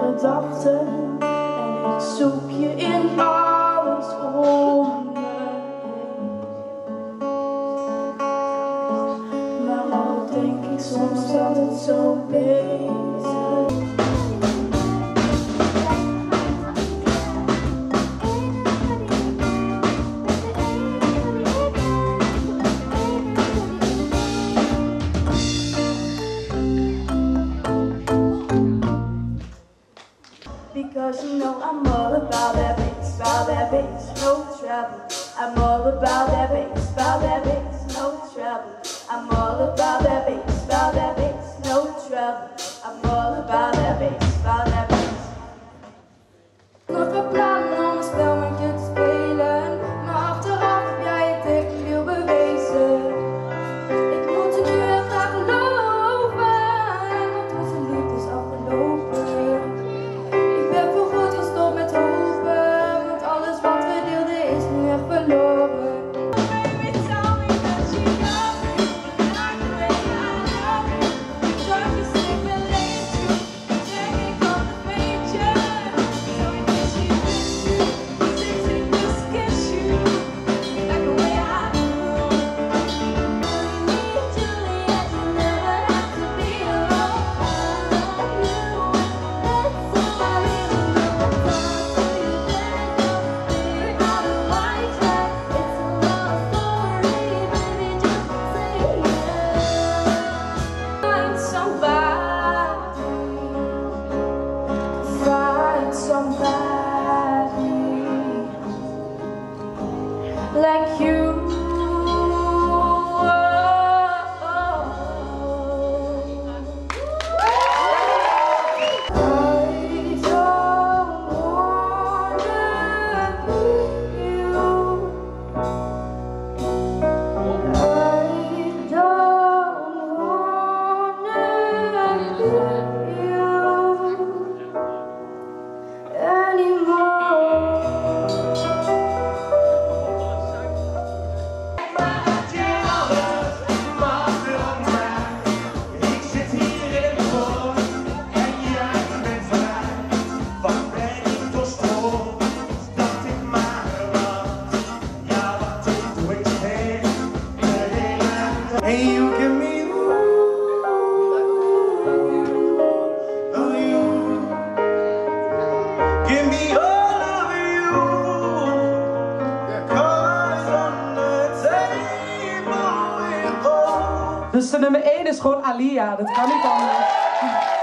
gedachten en ik zoek je in alles om me heen. Maar al denk ik soms dat het zo beter. Because you know I'm all about that bass, no trouble. I'm all about that bass, no trouble. I'm all about that bass, no trouble. I'm all about that bass. Nog een plan om een spel met je te spelen, maar achteraf heb jij het tegen veel bewezen. Ik moet er nu echt aan geloven, want onze liefde is afgelopen. Like you. Hey, you give me you. Give me all of you. 'Cause on the table we're all. Dus de nummer 1 is gewoon Alia, dat kan niet anders.